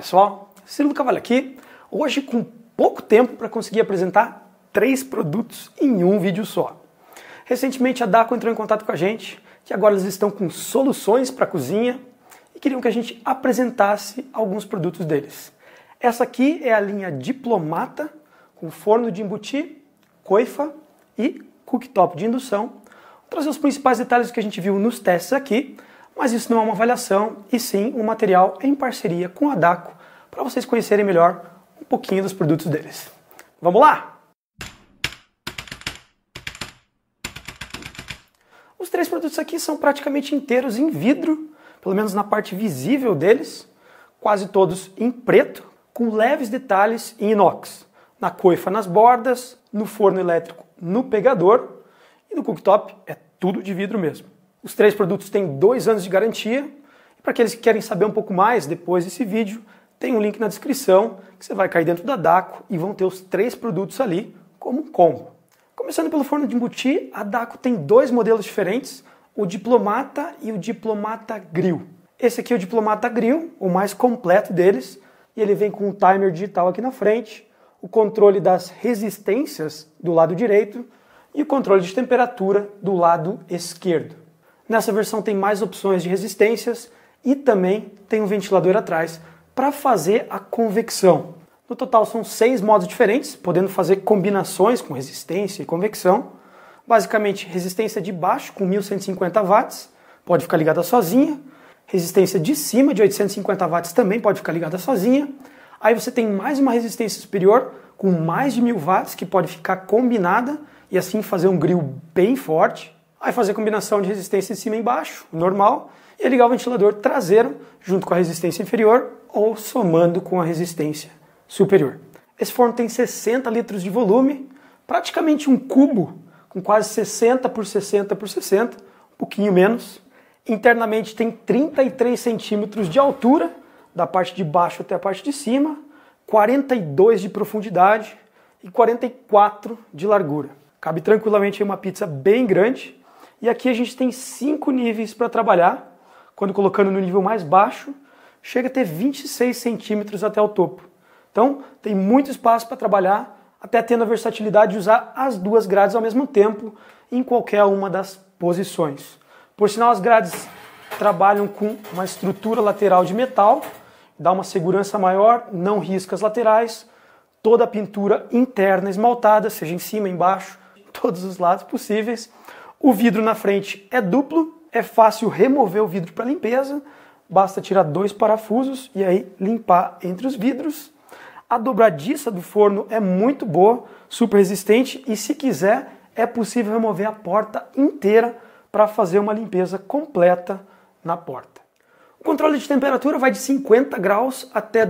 pessoal, Cirilo Cavalli aqui, hoje com pouco tempo para conseguir apresentar 3 produtos em um vídeo só. Recentemente a Dako entrou em contato com a gente, que agora eles estão com soluções para a cozinha e queriam que a gente apresentasse alguns produtos deles. Essa aqui é a linha Diplomata, com forno de embutir, coifa e cooktop de indução. Vou trazer os principais detalhes que a gente viu nos testes aqui, mas isso não é uma avaliação, e sim um material em parceria com a Dako, para vocês conhecerem melhor um pouquinho dos produtos deles. Vamos lá? Os 3 produtos aqui são praticamente inteiros em vidro, pelo menos na parte visível deles, quase todos em preto, com leves detalhes em inox. Na coifa nas bordas, no forno elétrico no pegador e no cooktop é tudo de vidro mesmo. Os 3 produtos têm 2 anos de garantia. E para aqueles que querem saber um pouco mais depois desse vídeo, tem um link na descrição que você vai cair dentro da Dako e vão ter os 3 produtos ali como um combo. Começando pelo forno de embutir, a Dako tem 2 modelos diferentes, o Diplomata e o Diplomata Grill. Esse aqui é o Diplomata Grill, o mais completo deles, e ele vem com um timer digital aqui na frente, o controle das resistências do lado direito e o controle de temperatura do lado esquerdo. Nessa versão tem mais opções de resistências e também tem um ventilador atrás para fazer a convecção. No total são 6 modos diferentes, podendo fazer combinações com resistência e convecção. Basicamente, resistência de baixo com 1150 watts, pode ficar ligada sozinha. Resistência de cima de 850 watts também pode ficar ligada sozinha. Aí você tem mais uma resistência superior com mais de 1000 watts que pode ficar combinada e assim fazer um grill bem forte. Aí fazer combinação de resistência de cima e embaixo, normal, e ligar o ventilador traseiro junto com a resistência inferior ou somando com a resistência superior. Esse forno tem 60 litros de volume, praticamente um cubo com quase 60 por 60 por 60, um pouquinho menos. Internamente tem 33 centímetros de altura, da parte de baixo até a parte de cima, 42 de profundidade e 44 de largura. Cabe tranquilamente em uma pizza bem grande. E aqui a gente tem 5 níveis para trabalhar. Quando colocando no nível mais baixo, chega a ter 26 centímetros até o topo. Então tem muito espaço para trabalhar, até tendo a versatilidade de usar as 2 grades ao mesmo tempo, em qualquer uma das posições. Por sinal, as grades trabalham com uma estrutura lateral de metal, dá uma segurança maior, não risca as laterais, toda a pintura interna esmaltada, seja em cima, embaixo, todos os lados possíveis. O vidro na frente é duplo, é fácil remover o vidro para limpeza, basta tirar 2 parafusos e aí limpar entre os vidros. A dobradiça do forno é muito boa, super resistente e se quiser é possível remover a porta inteira para fazer uma limpeza completa na porta. O controle de temperatura vai de 50 graus até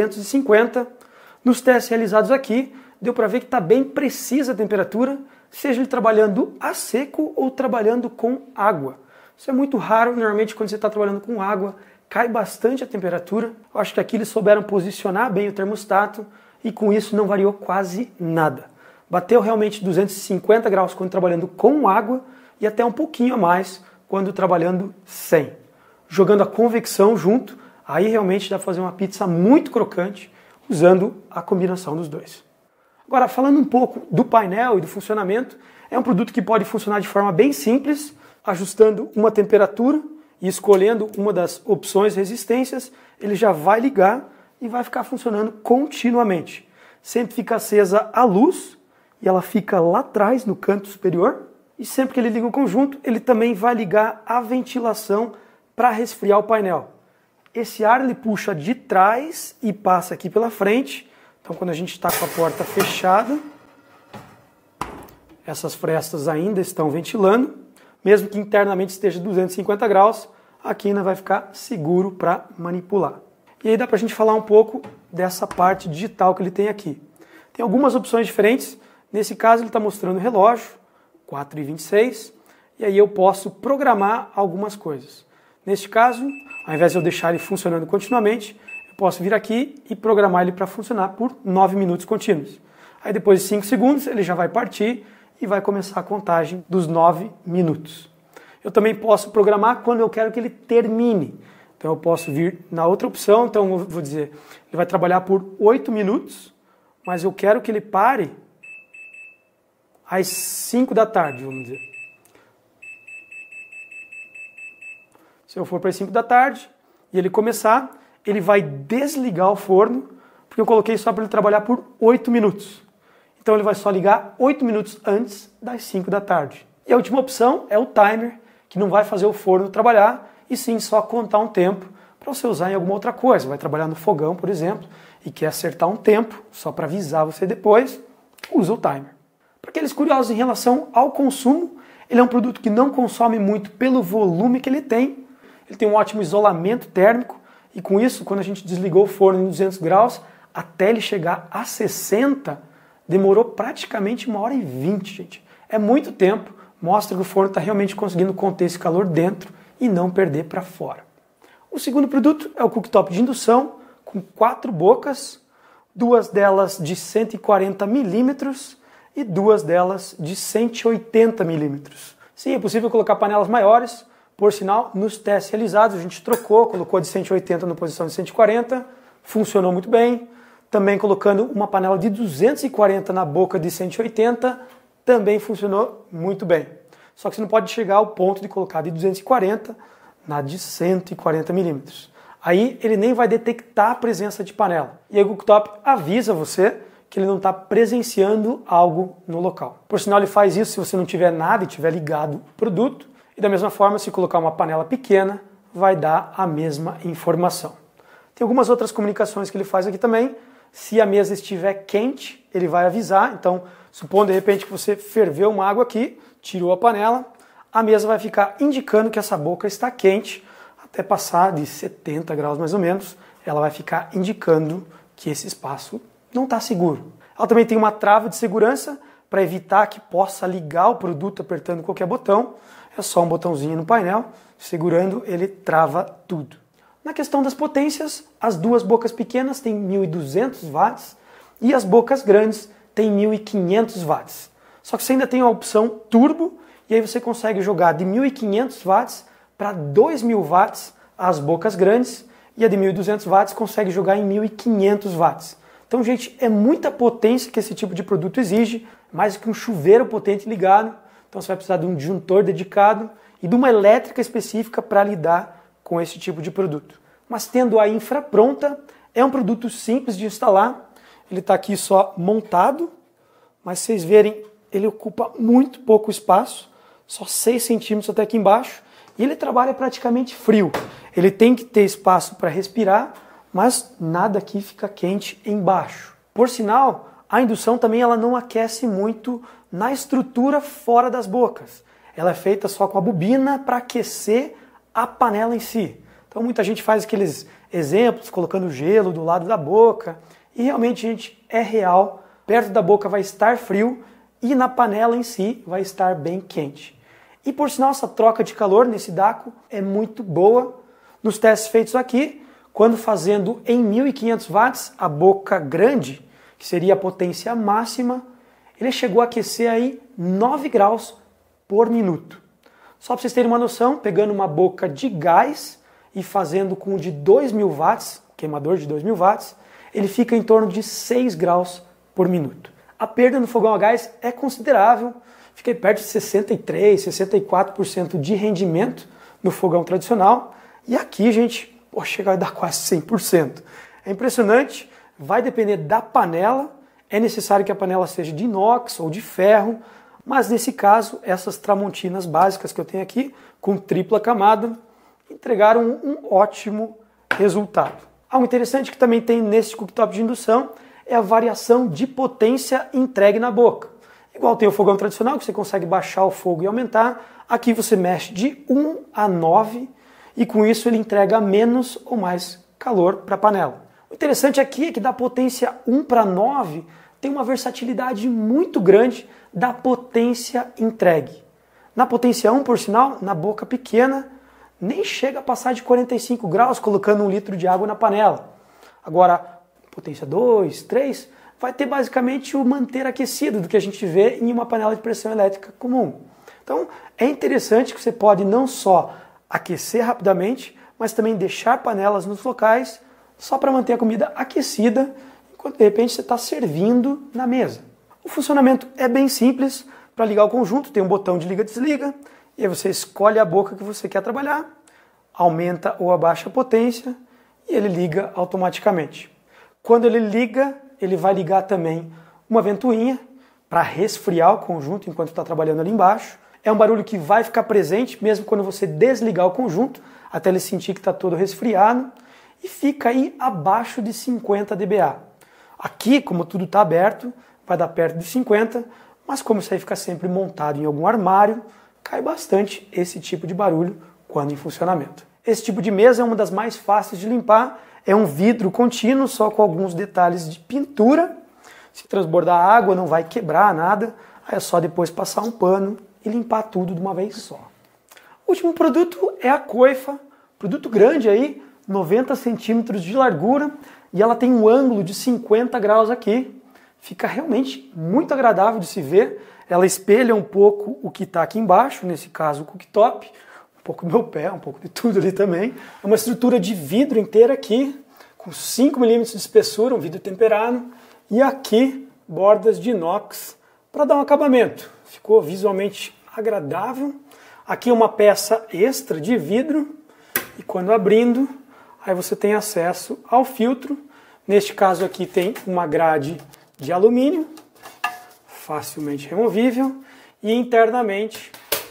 250. Nos testes realizados aqui, deu para ver que está bem precisa a temperatura, seja ele trabalhando a seco ou trabalhando com água. Isso é muito raro, normalmente quando você está trabalhando com água, cai bastante a temperatura. Eu acho que aqui eles souberam posicionar bem o termostato e com isso não variou quase nada. Bateu realmente 250 graus quando trabalhando com água e até um pouquinho a mais quando trabalhando sem. Jogando a convecção junto, aí realmente dá para fazer uma pizza muito crocante usando a combinação dos 2. Agora, falando um pouco do painel e do funcionamento, é um produto que pode funcionar de forma bem simples, ajustando uma temperatura e escolhendo uma das opções resistências, ele já vai ligar e vai ficar funcionando continuamente. Sempre fica acesa a luz e ela fica lá atrás no canto superior e sempre que ele liga o conjunto, ele também vai ligar a ventilação para resfriar o painel. Esse ar ele puxa de trás e passa aqui pela frente. Então, quando a gente está com a porta fechada, essas frestas ainda estão ventilando. Mesmo que internamente esteja 250 graus, aqui ainda vai ficar seguro para manipular. E aí dá para a gente falar um pouco dessa parte digital que ele tem aqui. Tem algumas opções diferentes. Nesse caso, ele está mostrando o relógio, 4h26, e aí eu posso programar algumas coisas. Neste caso, ao invés de eu deixar ele funcionando continuamente, eu posso vir aqui e programar ele para funcionar por 9 minutos contínuos. Aí depois de 5 segundos ele já vai partir e vai começar a contagem dos 9 minutos. Eu também posso programar quando eu quero que ele termine. Então eu posso vir na outra opção, então eu vou dizer, ele vai trabalhar por 8 minutos, mas eu quero que ele pare às 5 da tarde, vamos dizer. Se eu for para as 5 da tarde e ele começar, ele vai desligar o forno, porque eu coloquei só para ele trabalhar por 8 minutos. Então ele vai só ligar 8 minutos antes das 5 da tarde. E a última opção é o timer, que não vai fazer o forno trabalhar, e sim só contar um tempo para você usar em alguma outra coisa. Vai trabalhar no fogão, por exemplo, e quer acertar um tempo, só para avisar você depois, usa o timer. Para aqueles curiosos em relação ao consumo, ele é um produto que não consome muito pelo volume que ele tem um ótimo isolamento térmico, e com isso, quando a gente desligou o forno em 200 graus, até ele chegar a 60, demorou praticamente 1h20, gente. É muito tempo, mostra que o forno está realmente conseguindo conter esse calor dentro e não perder para fora. O segundo produto é o cooktop de indução, com 4 bocas, 2 delas de 140 milímetros e 2 delas de 180 milímetros. Sim, é possível colocar panelas maiores, por sinal, nos testes realizados a gente colocou de 180 na posição de 140, funcionou muito bem. Também colocando uma panela de 240 na boca de 180, também funcionou muito bem. Só que você não pode chegar ao ponto de colocar de 240 na de 140 milímetros. Aí ele nem vai detectar a presença de panela. E aí o cooktop avisa você que ele não está presenciando algo no local. Por sinal, ele faz isso se você não tiver nada e tiver ligado o produto. E da mesma forma, se colocar uma panela pequena, vai dar a mesma informação. Tem algumas outras comunicações que ele faz aqui também. Se a mesa estiver quente, ele vai avisar. Então, supondo de repente que você ferveu uma água aqui, tirou a panela, a mesa vai ficar indicando que essa boca está quente, até passar de 70 graus mais ou menos, ela vai ficar indicando que esse espaço não está seguro. Ela também tem uma trava de segurança para evitar que possa ligar o produto apertando qualquer botão. É só um botãozinho no painel, segurando, ele trava tudo. Na questão das potências, as 2 bocas pequenas têm 1.200 watts e as bocas grandes têm 1.500 watts. Só que você ainda tem a opção turbo, e aí você consegue jogar de 1.500 watts para 2.000 watts as bocas grandes, e a de 1.200 watts consegue jogar em 1.500 watts. Então, gente, é muita potência que esse tipo de produto exige, mais que um chuveiro potente ligado. Então você vai precisar de um disjuntor dedicado e de uma elétrica específica para lidar com esse tipo de produto. Mas tendo a infra pronta, é um produto simples de instalar. Ele está aqui só montado, mas vocês verem, ele ocupa muito pouco espaço, só 6 centímetros até aqui embaixo, e ele trabalha praticamente frio. Ele tem que ter espaço para respirar, mas nada aqui fica quente embaixo. Por sinal, a indução também ela não aquece muito na estrutura fora das bocas. Ela é feita só com a bobina para aquecer a panela em si. Então muita gente faz aqueles exemplos colocando gelo do lado da boca e realmente, gente, é real. Perto da boca vai estar frio e na panela em si vai estar bem quente. E por sinal, essa troca de calor nesse Daco é muito boa. Nos testes feitos aqui, quando fazendo em 1.500 watts, a boca grande, que seria a potência máxima, ele chegou a aquecer aí 9 graus por minuto. Só para vocês terem uma noção, pegando uma boca de gás e fazendo com o de 2.000 watts, queimador de 2.000 watts, ele fica em torno de 6 graus por minuto. A perda no fogão a gás é considerável, fica perto de 63%, 64% de rendimento no fogão tradicional, e aqui, gente, chega a dar quase 100%. É impressionante, vai depender da panela, é necessário que a panela seja de inox ou de ferro, mas nesse caso, essas tramontinas básicas que eu tenho aqui, com tripla camada, entregaram um ótimo resultado. Algo interessante que também tem nesse cooktop de indução é a variação de potência entregue na boca. Igual tem o fogão tradicional, que você consegue baixar o fogo e aumentar, aqui você mexe de 1 a 9 e com isso ele entrega menos ou mais calor para a panela. O interessante aqui é que da potência 1 para 9 tem uma versatilidade muito grande da potência entregue. Na potência 1, por sinal, na boca pequena, nem chega a passar de 45 graus colocando 1 litro de água na panela. Agora, potência 2, 3, vai ter basicamente o manter aquecido do que a gente vê em uma panela de pressão elétrica comum. Então, é interessante que você pode não só aquecer rapidamente, mas também deixar panelas nos locais só para manter a comida aquecida enquanto de repente você está servindo na mesa. O funcionamento é bem simples. Para ligar o conjunto tem um botão de liga-desliga e aí você escolhe a boca que você quer trabalhar, aumenta ou abaixa a potência e ele liga automaticamente. Quando ele liga, ele vai ligar também uma ventoinha para resfriar o conjunto enquanto está trabalhando ali embaixo. É um barulho que vai ficar presente mesmo quando você desligar o conjunto, até ele sentir que está todo resfriado, e fica aí abaixo de 50 dBA. Aqui, como tudo está aberto, vai dar perto de 50, mas como isso aí fica sempre montado em algum armário, cai bastante esse tipo de barulho quando em funcionamento. Esse tipo de mesa é uma das mais fáceis de limpar, é um vidro contínuo, só com alguns detalhes de pintura. Se transbordar água não vai quebrar nada, aí é só depois passar um pano e limpar tudo de uma vez só. O último produto é a coifa, produto grande aí, 90 centímetros de largura, e ela tem um ângulo de 50 graus aqui. Fica realmente muito agradável de se ver. Ela espelha um pouco o que está aqui embaixo, nesse caso o cooktop, um pouco do meu pé, um pouco de tudo ali também. É uma estrutura de vidro inteira aqui, com 5 milímetros de espessura, um vidro temperado, e aqui bordas de inox para dar um acabamento. Ficou visualmente agradável. Aqui uma peça extra de vidro e quando abrindo, aí você tem acesso ao filtro. Neste caso aqui tem uma grade de alumínio, facilmente removível, e internamente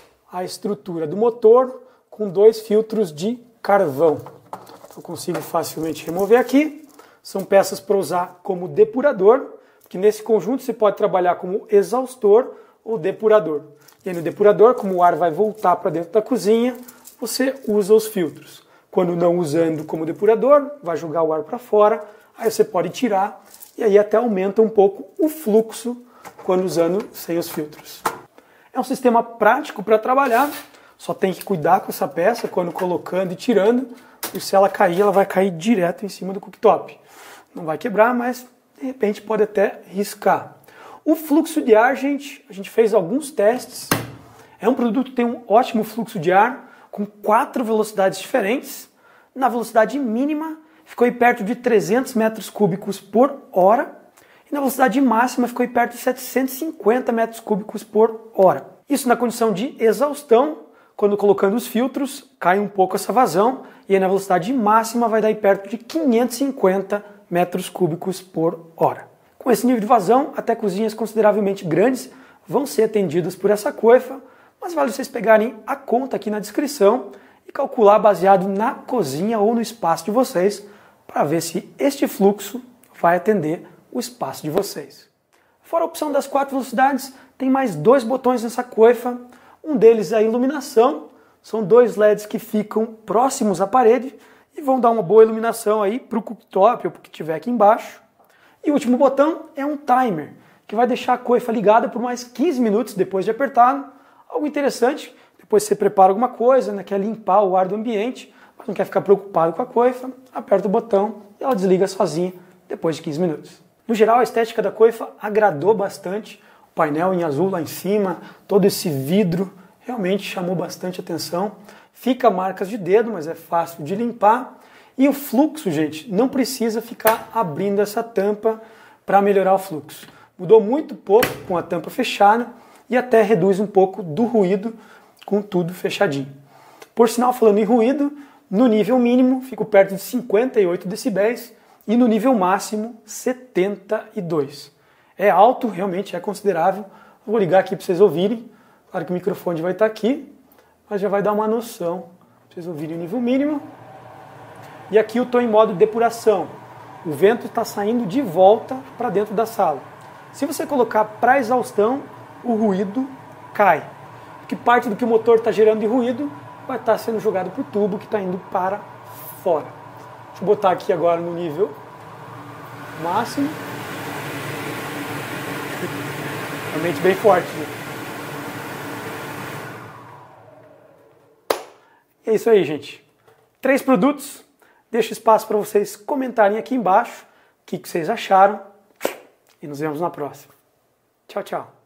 a estrutura do motor com 2 filtros de carvão. Eu consigo facilmente remover aqui. São peças para usar como depurador, que nesse conjunto você pode trabalhar como exaustor ou depurador. E aí no depurador, como o ar vai voltar para dentro da cozinha, você usa os filtros. Quando não usando como depurador, vai jogar o ar para fora, aí você pode tirar e aí até aumenta um pouco o fluxo quando usando sem os filtros. É um sistema prático para trabalhar, só tem que cuidar com essa peça quando colocando e tirando, e se ela cair, ela vai cair direto em cima do cooktop. Não vai quebrar, mas de repente pode até riscar. O fluxo de ar, gente, a gente fez alguns testes. É um produto que tem um ótimo fluxo de ar, com 4 velocidades diferentes. Na velocidade mínima, ficou aí perto de 300 metros cúbicos por hora. E na velocidade máxima, ficou aí perto de 750 metros cúbicos por hora. Isso na condição de exaustão, quando colocando os filtros, cai um pouco essa vazão. E aí na velocidade máxima, vai dar aí perto de 550 metros cúbicos por hora. Com esse nível de vazão, até cozinhas consideravelmente grandes vão ser atendidas por essa coifa, mas vale vocês pegarem a conta aqui na descrição e calcular baseado na cozinha ou no espaço de vocês para ver se este fluxo vai atender o espaço de vocês. Fora a opção das 4 velocidades, tem mais 2 botões nessa coifa. Um deles é a iluminação, são 2 LEDs que ficam próximos à parede e vão dar uma boa iluminação aí para o cooktop ou para o que tiver aqui embaixo. E o último botão é um timer, que vai deixar a coifa ligada por mais 15 minutos depois de apertá-lo. Algo interessante, depois você prepara alguma coisa, né, quer limpar o ar do ambiente, mas não quer ficar preocupado com a coifa, aperta o botão e ela desliga sozinha depois de 15 minutos. No geral, a estética da coifa agradou bastante. O painel em azul lá em cima, todo esse vidro, realmente chamou bastante atenção. Fica marcas de dedo, mas é fácil de limpar. E o fluxo, gente, não precisa ficar abrindo essa tampa para melhorar o fluxo. Mudou muito pouco com a tampa fechada e até reduz um pouco do ruído com tudo fechadinho. Por sinal, falando em ruído, no nível mínimo fico perto de 58 decibéis e no nível máximo 72. É alto, realmente é considerável. Vou ligar aqui para vocês ouvirem. Claro que o microfone vai estar aqui, mas já vai dar uma noção para vocês ouvirem o nível mínimo. E aqui eu estou em modo depuração. O vento está saindo de volta para dentro da sala. Se você colocar para exaustão, o ruído cai. Porque parte do que o motor está gerando de ruído vai estar sendo jogado para o tubo que está indo para fora. Deixa eu botar aqui agora no nível máximo. Realmente bem forte. Né? É isso aí, gente. 3 produtos. Deixo espaço para vocês comentarem aqui embaixo o que vocês acharam. E nos vemos na próxima. Tchau, tchau.